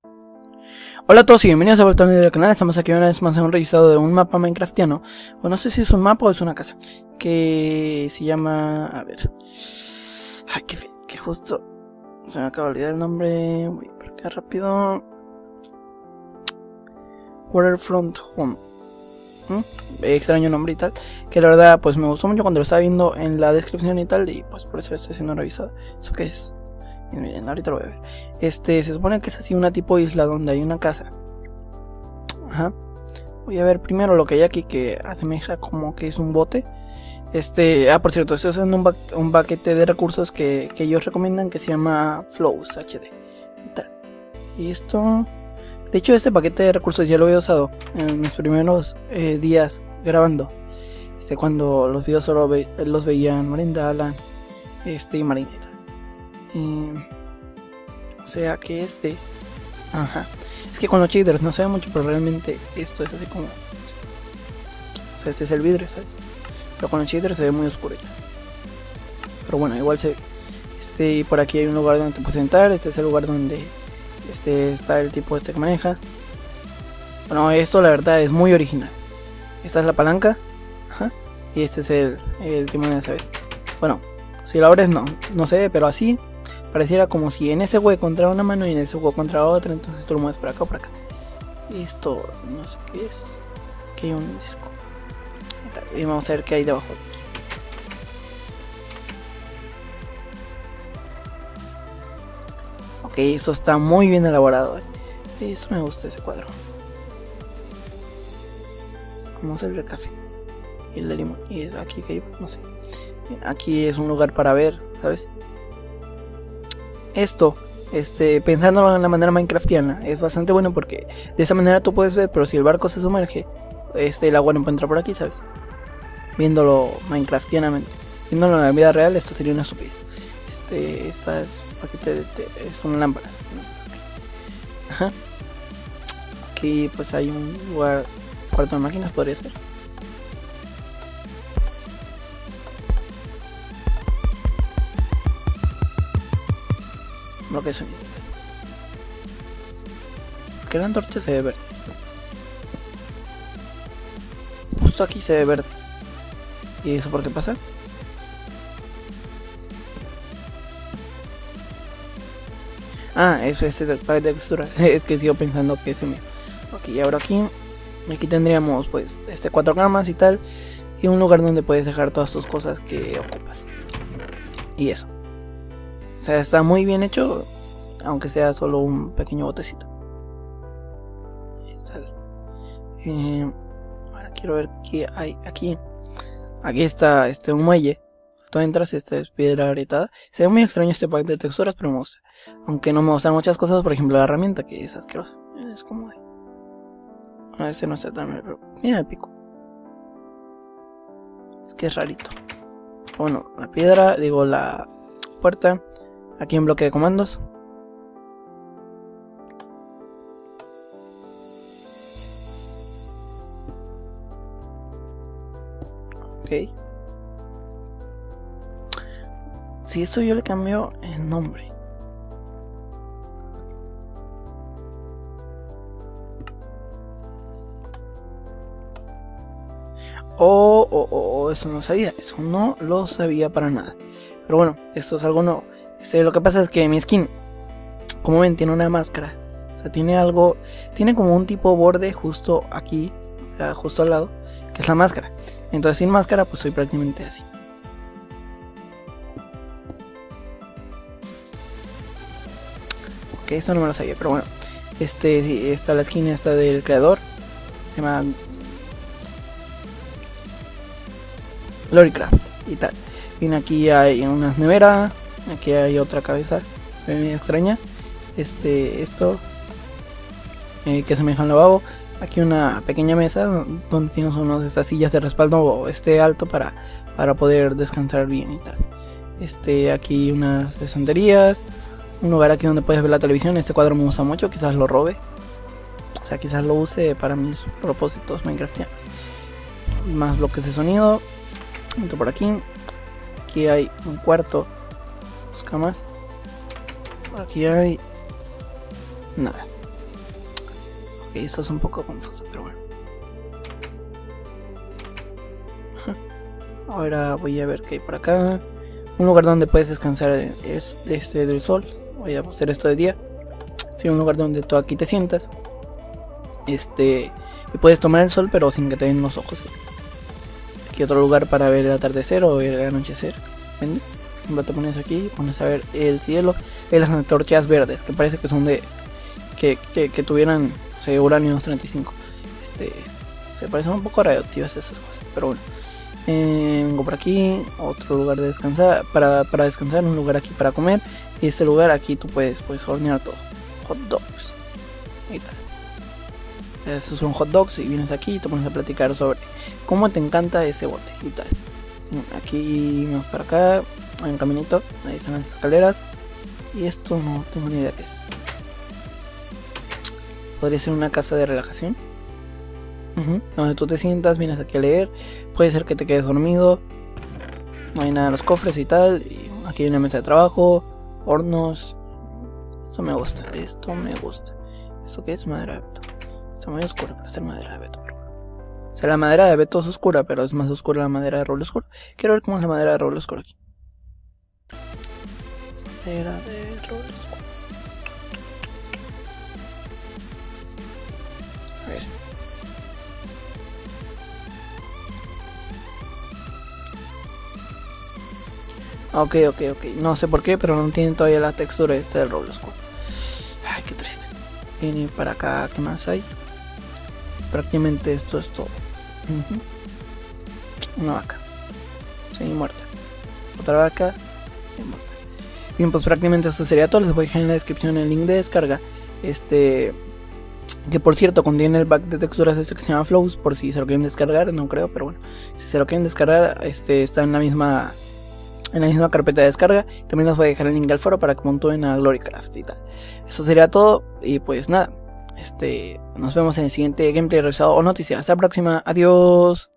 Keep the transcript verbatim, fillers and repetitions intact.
Hola a todos y bienvenidos a vuelta al video del canal. Estamos aquí una vez más en un revisado de un mapa minecraftiano, o no sé si es un mapa o es una casa, que se llama... a ver... Ay, que, que justo... se me acaba de olvidar el nombre... voy por acá rápido... Waterfront Home. ¿Mm? Extraño nombre y tal, que la verdad pues me gustó mucho cuando lo estaba viendo en la descripción y tal, y pues por eso estoy haciendo un revisado. ¿Eso qué es? Miren, ahorita lo voy a ver. Este, se supone que es así una tipo isla donde hay una casa. Ajá. Voy a ver primero lo que hay aquí, que asemeja como que es un bote. Este, ah, por cierto, estoy usando un, ba un paquete de recursos que, que ellos recomiendan, que se llama Flows H D y tal. Y esto... de hecho, este paquete de recursos ya lo había usado en mis primeros eh, días grabando. Este, cuando los videos solo ve los veían Marinda, Alan, este y Marineta. Eh, o sea que este... ajá. Es que con los shaders no se ve mucho, pero realmente esto es así como... o sea, este es el vidrio, ¿sabes? Pero con los shaders se ve muy oscuro. Pero bueno, igual se... este, por aquí hay un lugar donde te puedes sentar. Este es el lugar donde... este está el tipo este que maneja. Bueno, esto la verdad es muy original. Esta es la palanca. Ajá. Y este es el, el timón, ¿sabes? Bueno, si la abres no, no se ve, pero así... pareciera como si en ese hueco entrara una mano y en ese hueco entrara otra, entonces tú lo mueves para acá o para acá. Y esto, no sé qué es. Aquí hay un disco. Y vamos a ver qué hay debajo de aquí. Ok, eso está muy bien elaborado. ¿eh? Esto me gusta, ese cuadro. Vamos al del café. Y el de limón. Y es aquí que iba, no sé. Aquí es un lugar para ver, ¿sabes? Esto, este, pensándolo en la manera minecraftiana, es bastante bueno porque de esa manera tú puedes ver, pero si el barco se sumerge, este, el agua no puede entrar por aquí, ¿sabes? Viéndolo minecraftianamente. Viéndolo en la vida real, esto sería una estupidez. Este, esta es paquete de, de, son lámparas. Ajá. Aquí pues hay un lugar, cuarto de máquinas podría ser. Lo que es sonido. Porque la antorcha se ve verde. Justo aquí se ve verde. ¿Y eso por qué pasa? Ah, eso es el paquete de texturas. Es que sigo pensando que es el mío. Ok, y ahora aquí. Aquí tendríamos pues este cuatro camas y tal. Y un lugar donde puedes dejar todas tus cosas que ocupas. Y eso. O sea, está muy bien hecho, aunque sea solo un pequeño botecito. Eh, ahora quiero ver qué hay aquí. Aquí está este un muelle. Tú entras, esta es piedra agrietada. Se ve muy extraño este pack de texturas, pero me gusta. Aunque no me gustan muchas cosas, por ejemplo la herramienta, que es asquerosa. Es como de... bueno, este no está tan mal, pero mira el pico. Es que es rarito. Bueno, la piedra, digo la puerta. Aquí en bloque de comandos. Ok. Si esto yo le cambio el nombre. Oh, oh, oh, eso no sabía. Eso no lo sabía para nada. Pero bueno, esto es algo nuevo. Este, lo que pasa es que mi skin, como ven, tiene una máscara. O sea, tiene algo, tiene como un tipo borde justo aquí, o sea, justo al lado, que es la máscara. Entonces sin máscara pues soy prácticamente así. Ok, esto no me lo sabía, pero bueno. Este, sí, está la skin esta del creador. Se llama Glorycraft y tal. Bien, aquí hay una nevera. Aquí hay otra cabeza medio extraña. Este, esto eh, que semeja a un lavabo. Aquí una pequeña mesa donde tienes unas de estas sillas de respaldo este alto para, para poder descansar bien y tal. Este, aquí unas estanterías. Un lugar aquí donde puedes ver la televisión. Este cuadro me gusta mucho, quizás lo robe. O sea, quizás lo use para mis propósitos minecraftianos. Más bloques de sonido. Entro por aquí. Aquí hay un cuarto. Dos camas. Aquí hay... nada. Ok, esto es un poco confuso, pero bueno. Ahora voy a ver qué hay por acá. Un lugar donde puedes descansar es este del sol. Voy a hacer esto de día. Sí, un lugar donde tú aquí te sientas. Este. Y puedes tomar el sol, pero sin que te den los ojos. Aquí otro lugar para ver el atardecer o ver el anochecer. ¿Ven? Te pones aquí, pones a ver el cielo. Ve las antorchas verdes, que parece que son de. Que, que, que tuvieran, o sea, uranio treinta y cinco. Este. Se parecen un poco radioactivas esas cosas, pero bueno. Eh, vengo por aquí, otro lugar de descansar, para, para descansar, un lugar aquí para comer. Y este lugar aquí tú puedes, puedes hornear todo. Hot dogs. Ahí está. Esos son hot dogs y vienes aquí y te pones a platicar sobre cómo te encanta ese bote y tal. Aquí vamos para acá, hay un caminito, ahí están las escaleras. Y esto no tengo ni idea qué es. Podría ser una casa de relajación. Uh-huh. Donde tú te sientas, vienes aquí a leer. Puede ser que te quedes dormido. No hay nada en los cofres y tal. Y aquí hay una mesa de trabajo, hornos. Esto me gusta, esto me gusta. ¿Esto qué es? Madera de abeto. Está muy oscura para ser madera de abeto. O sea, la madera de abeto es oscura, pero es más oscura la madera de roble oscuro. Quiero ver cómo es la madera de roble oscuro aquí. Madera de roble oscuro. A ver. Ok, ok, ok. No sé por qué, pero no tiene todavía la textura esta del roble oscuro. Ay, qué triste. Viene para acá, ¿qué más hay? Prácticamente esto es todo. Uh-huh. Una vaca. Sí, muerta. Otra vaca. Y muerta. Bien, pues prácticamente esto sería todo. Les voy a dejar en la descripción el link de descarga. Este. Que por cierto contiene el pack de texturas este que se llama Flows. Por si se lo quieren descargar, no creo, pero bueno. Si se lo quieren descargar, este está en la misma. En la misma carpeta de descarga. También les voy a dejar el link al foro para que montuen a Glorycraft y tal. Eso sería todo. Y pues nada. Este, nos vemos en el siguiente gameplay realizado o noticia. Hasta la próxima. Adiós.